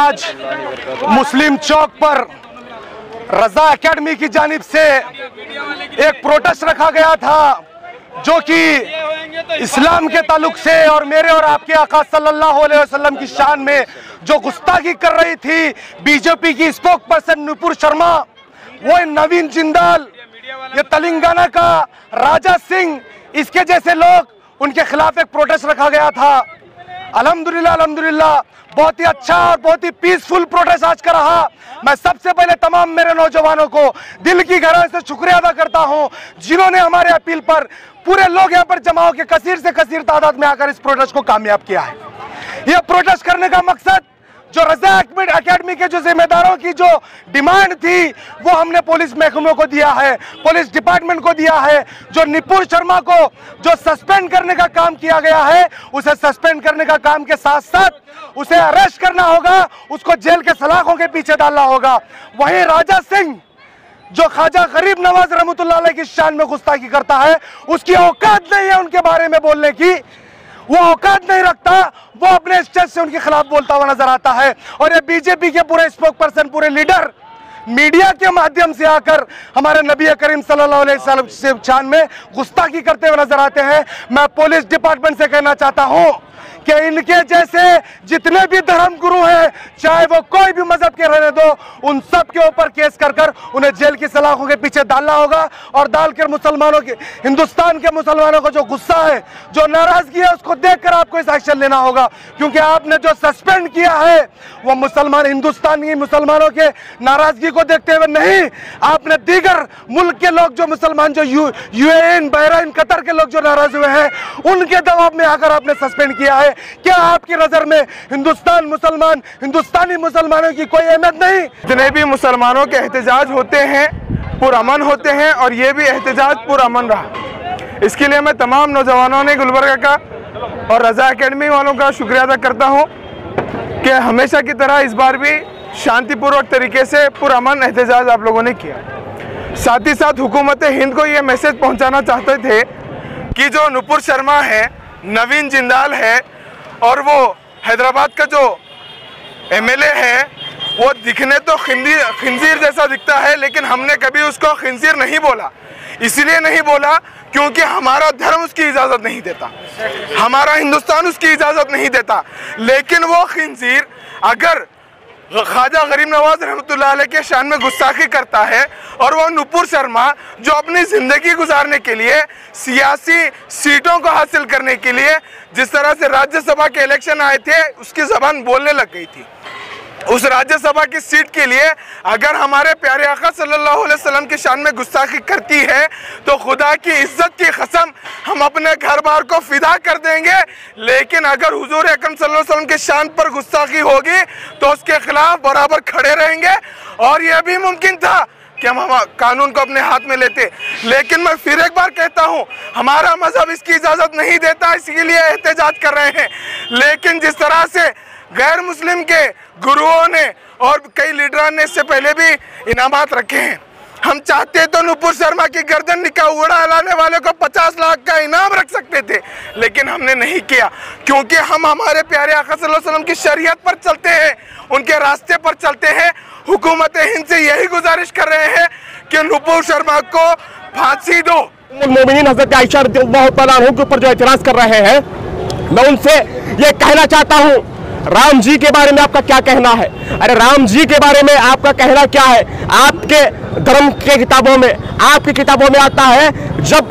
आज मुस्लिम चौक पर रजा एकेडमी की जानिब से एक प्रोटेस्ट रखा गया था, जो कि इस्लाम के ताल्लुक से और मेरे और आपके आका सल्लल्लाहु अलैहि वसल्लम की शान में जो गुस्ताखी कर रही थी बीजेपी की स्पोक पर्सन नुपुर शर्मा, वो नवीन जिंदाल, ये तेलंगाना का राजा सिंह, इसके जैसे लोग, उनके खिलाफ एक प्रोटेस्ट रखा गया था। अल्हम्दुलिल्लाह अल्हम्दुलिल्लाह बहुत ही अच्छा और बहुत ही पीसफुल प्रोटेस्ट आज का रहा। मैं सबसे पहले तमाम मेरे नौजवानों को दिल की गहराई से शुक्रिया अदा करता हूं, जिन्होंने हमारे अपील पर पूरे लोग यहाँ पर जमा होकर कसीर से कसीर तादाद में आकर इस प्रोटेस्ट को कामयाब किया है। यह प्रोटेस्ट करने का मकसद, जो रजा एकेडमी के जो जिम्मेदारों की जो डिमांड थी, वो हमने पुलिस महकमों को दिया है, पुलिस डिपार्टमेंट को दिया है। जो नुपुर शर्मा को जो सस्पेंड करने का काम किया गया है, उसे सस्पेंड करने का काम के साथ साथ उसे अरेस्ट करना होगा, उसको जेल के सलाखों के पीछे डालना होगा। वहीं राजा सिंह, जो ख्वाजा गरीब नवाज रहमतुल्लाह अलैह की शान में गुस्ताखी करता है, उसकी औकात नहीं है उनके बारे में बोलने की, वो औकात नहीं रखता, वो अपने स्टेज से उनके खिलाफ बोलता हुआ नजर आता है। और ये बीजेपी के पूरे स्पोक पर्सन, पूरे लीडर मीडिया के माध्यम से आकर हमारे नबी करीम सल्लल्लाहु अलैहि वसल्लम से शान में गुस्ताखी करते हुए नजर आते हैं। मैं पुलिस डिपार्टमेंट से कहना चाहता हूं कि इनके जैसे जितने भी धर्म गुरु हैं, चाहे वो कोई भी मजहब के रहने दो, उन सब के ऊपर केस कर उन्हें जेल की सलाखों के पीछे डालना होगा। और डालकर मुसलमानों के, हिंदुस्तान के मुसलमानों को जो गुस्सा है, जो नाराजगी है, उसको देखकर आपको इस एक्शन लेना होगा। क्योंकि आपने जो सस्पेंड किया है वो मुसलमान, हिंदुस्तान की मुसलमानों के नाराजगी को देखते हुए नहीं, आपने दीगर मुल्क के लोग, जो मुसलमान, जो यूएई, बहरीन, कतर के लोग जो नाराज हुए हैं, उनके दबाव में आकर आपने सस्पेंड किया है। क्या आपकी नजर में हिंदुस्तान मुसलमान, हिंदुस्तानी मुसलमानों की कोई अहमियत नहीं? जितने भी मुसलमानों के एहतजाज होते हैं पुरअमन होते हैं, और ये भी एहतजाज पुरअमन रहा। इसके लिए मैं तमाम नौजवानों ने गुलबर्गा का और रजा एकेडमी वालों का शुक्रिया अदा करता हूँ कि हमेशा की तरह इस बार भी शांतिपूर्वक तरीके से पुरअमन एहतजाज आप लोगों ने किया। साथ ही साथ हुकूमत हिंद को ये मैसेज पहुँचाना चाहते थे कि जो नुपुर शर्मा है, नवीन जिंदाल है, और वो हैदराबाद का जो एमएलए है, वो दिखने तो खिंजीर जैसा दिखता है, लेकिन हमने कभी उसको खिंजीर नहीं बोला। इसलिए नहीं बोला क्योंकि हमारा धर्म उसकी इजाज़त नहीं देता, हमारा हिंदुस्तान उसकी इजाज़त नहीं देता। लेकिन वो खिंजीर अगर ख्वाजा गरीब नवाज रहमतुल्लाह अलैह के शान में गुस्ताखी करता है, और वो नुपुर शर्मा जो अपनी ज़िंदगी गुजारने के लिए, सियासी सीटों को हासिल करने के लिए जिस तरह से राज्यसभा के इलेक्शन आए थे, उसकी ज़बान बोलने लग गई थी। उस राज्यसभा की सीट के लिए अगर हमारे प्यारे आका सल्लल्लाहु अलैहि वसल्लम की शान में गुस्ताखी करती है, तो खुदा की इज्जत की कसम हम अपने घर बार को फिदा कर देंगे। लेकिन अगर हुजूर अकरम सल्लल्लाहु अलैहि वसल्लम की शान पर गुस्ताखी होगी तो उसके खिलाफ बराबर खड़े रहेंगे। और यह भी मुमकिन था कि हम कानून को अपने हाथ में लेते, लेकिन मैं फिर एक बार कहता हूँ, हमारा मजहब इसकी इजाज़त नहीं देता, इसीलिए एहतजाज कर रहे हैं। लेकिन जिस तरह से गैर मुस्लिम के गुरुओं ने और कई लीडरों ने इससे पहले भी इनामात रखे हैं, हम चाहते तो नुपुर शर्मा की गर्दन उड़ा लाने वाले को 50 लाख का इनाम रख सकते थे, लेकिन हमने नहीं किया, क्योंकि हम हमारे प्यारे आका सल्लल्लाहु अलैहि वसल्लम की शरीयत पर चलते हैं, उनके रास्ते पर चलते हैं। हुकूमत हिंद से यही गुजारिश कर रहे हैं कि नुपुर शर्मा को फांसी दो। मोमिनीन हज़रत आयशा रज़ियल्लाहु तआला अन्हा के ऊपर जो एतराज़ कर रहे हैं, मैं उनसे ये कहना चाहता हूँ, राम जी के बारे में आपका क्या कहना है? अरे राम जी के बारे में आपका कहना क्या है? आपके धर्म के किताबों में, आपकी किताबों में आता है, जब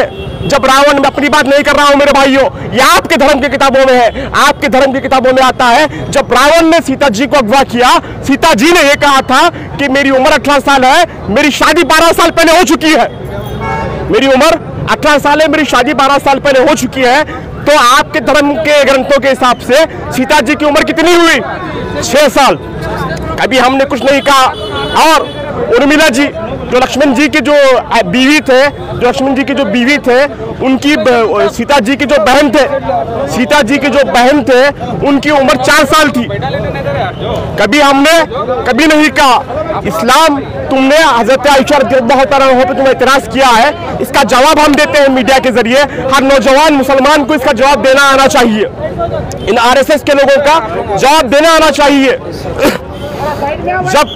रावण में अपनी बात नहीं कर रहा हूं मेरे भाइयों, ये आपके धर्म की किताबों में है, आपके धर्म की किताबों में आता है, जब रावण ने सीता जी को अगवा किया, सीता जी ने यह कहा था कि मेरी उम्र 18 साल है, मेरी शादी 12 साल पहले हो चुकी है, मेरी उम्र 18 साल है, मेरी शादी 12 साल पहले हो चुकी है। तो आपके धर्म के ग्रंथों के हिसाब से सीता जी की उम्र कितनी हुई? 6 साल। कभी हमने कुछ नहीं कहा। और उर्मिला जी जो लक्ष्मण जी के जो बीवी थे, उनकी सीता जी की जो बहन थे, उनकी उम्र 4 साल थी। कभी हमने कभी नहीं कहा इस्लाम तुमने हजरत आयशा रज़ियल्लाहु तआला अन्हा पे तुमने इतराज किया है, इसका जवाब हम देते हैं मीडिया के जरिए। हर नौजवान मुसलमान को इसका जवाब देना आना चाहिए, इन आरएसएस के लोगों का जवाब देना आना चाहिए। जब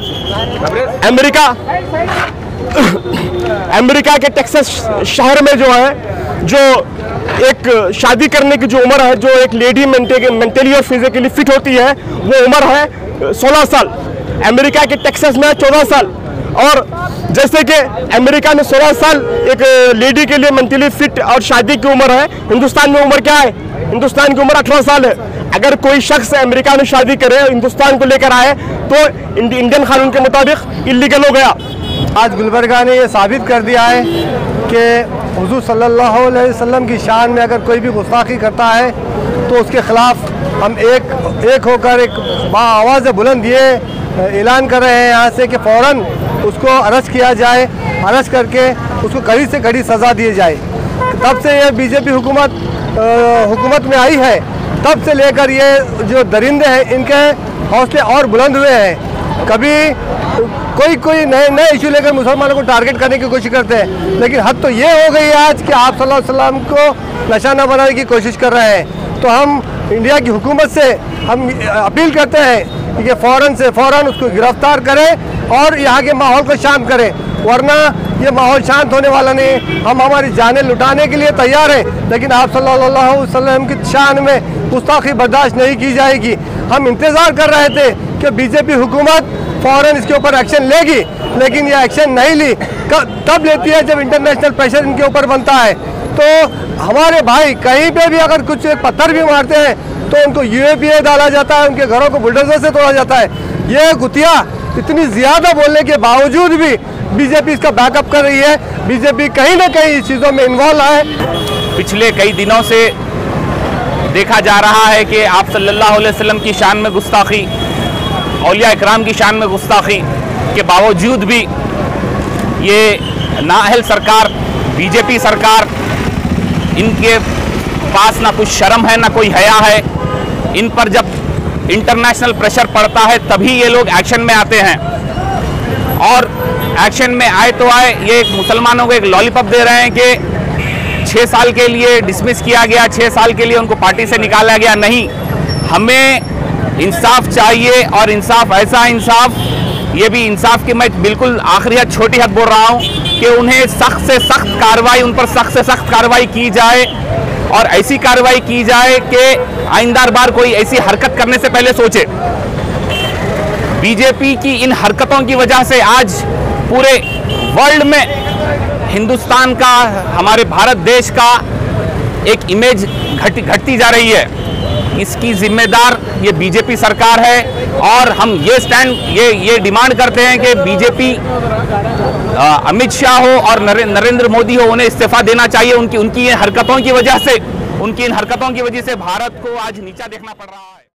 अमेरिका के टेक्सास शहर में जो एक शादी करने की जो उम्र है, जो एक लेडी मेंटली और फिजिकली फिट होती है, वो उम्र है 16 साल। अमेरिका के टेक्सास में 14 साल। और जैसे कि अमेरिका में 16 साल एक लेडी के लिए मेंटली फिट और शादी की उम्र है, हिंदुस्तान में उम्र क्या है? हिंदुस्तान की उम्र 18 साल है। अगर कोई शख्स अमेरिका में शादी करे, हिंदुस्तान को लेकर आए, तो इंडियन कानून के मुताबिक इल्लीगल हो गया। आज गुलबर्गा ने ये साबित कर दिया है कि हुजूर सल्लल्लाहु अलैहि वसल्लम की शान में अगर कोई भी गुस्ताखी करता है तो उसके खिलाफ हम एक होकर एक आवाज़ बुलंद ये ऐलान कर रहे हैं यहाँ से कि फ़ौरन उसको अरेस्ट किया जाए, अरेस्ट करके उसको कड़ी से कड़ी सज़ा दी जाए। तब से ये बीजेपी हुकूमत में आई है, तब से लेकर ये जो दरिंदे हैं इनके हौसले और बुलंद हुए हैं। कभी कोई नए इशू लेकर मुसलमानों को टारगेट करने की कोशिश करते हैं, लेकिन हद तो ये हो गई है आज कि आप सल्लल्लाहु अलैहि वसल्लम को निशाना बनाने की कोशिश कर रहे हैं। तो हम इंडिया की हुकूमत से हम अपील करते हैं कि फ़ौरन उसको गिरफ्तार करें और यहाँ के माहौल को शांत करें, वरना ये माहौल शांत होने वाला नहीं। हम हमारी जानें लुटाने के लिए तैयार हैं, लेकिन आप सल्लल्लाहु अलैहि वसल्लम की शान में गुस्ताखी बर्दाश्त नहीं की जाएगी। हम इंतज़ार कर रहे थे कि बीजेपी हुकूमत फ़ौरन इसके ऊपर एक्शन लेगी, लेकिन ये एक्शन नहीं ली। तब लेती है जब इंटरनेशनल प्रेशर इनके ऊपर बनता है। तो हमारे भाई कहीं पे भी अगर कुछ पत्थर भी मारते हैं तो उनको यूएपीए डाला जाता है, उनके घरों को बुलडोजर से तोड़ा जाता है। ये गुतिया इतनी ज़्यादा बोलने के बावजूद भी बीजेपी इसका बैकअप कर रही है। बीजेपी कहीं ना कहीं इस चीज़ों में इन्वॉल्व है। पिछले कई दिनों से देखा जा रहा है कि आप सल्लल्लाहु अलैहि वसल्लम की शान में गुस्ताखी, औलिया इकराम की शान में गुस्ताखी के बावजूद भी ये नाअहल सरकार, बीजेपी सरकार, इनके पास ना कुछ शर्म है ना कोई हया है। इन पर जब इंटरनेशनल प्रेशर पड़ता है तभी ये लोग एक्शन में आते हैं, और एक्शन में आए तो आए, ये मुसलमानों को एक लॉलीपॉप दे रहे हैं कि 6 साल के लिए डिसमिस किया गया, 6 साल के लिए उनको पार्टी से निकाला गया। नहीं, हमें इंसाफ चाहिए, और इंसाफ ऐसा इंसाफ, ये भी इंसाफ की मैं बिल्कुल आखिरी हद, छोटी हद बोल रहा हूँ कि उन्हें सख्त से सख्त कार्रवाई, उन पर सख्त से सख्त कार्रवाई की जाए, और ऐसी कार्रवाई की जाए कि आइंदा बार कोई ऐसी हरकत करने से पहले सोचे। बीजेपी की इन हरकतों की वजह से आज पूरे वर्ल्ड में हिंदुस्तान का, हमारे भारत देश का एक इमेज घटती जा रही है। इसकी जिम्मेदार ये बीजेपी सरकार है, और हम ये डिमांड करते हैं कि बीजेपी, अमित शाह हो और नरेंद्र मोदी हो, उन्हें इस्तीफा देना चाहिए। उनकी इन हरकतों की वजह से भारत को आज नीचा देखना पड़ रहा है।